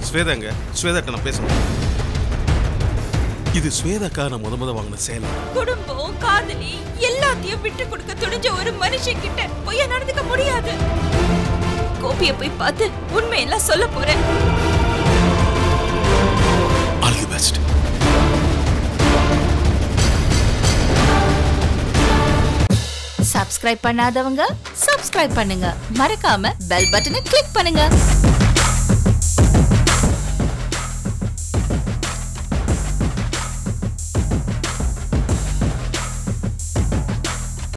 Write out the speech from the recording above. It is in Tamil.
ஸ்வேதாங்க, ஸ்வேதாட்ட நான் பேசணும். இது ஸ்வேதாக்கா நான் முத வாங்கின சேலை. குடும்பம், காதலி எல்லாத்தையும் விட்டு கொடுக்க துணிஞ்ச ஒரு மனுஷன் கிட்ட பொய்யா நடந்துக்க முடியாது. கோபியை போய் பார்த்து உண்மையெல்லாம் சொல்ல போறேன். All the best. சப்ஸ்கிரைப் பண்ணாதவங்க சப்ஸ்கிரைப் பண்ணுங்க. மறக்காம பெல் பட்டனை கிளிக் பண்ணுங்க.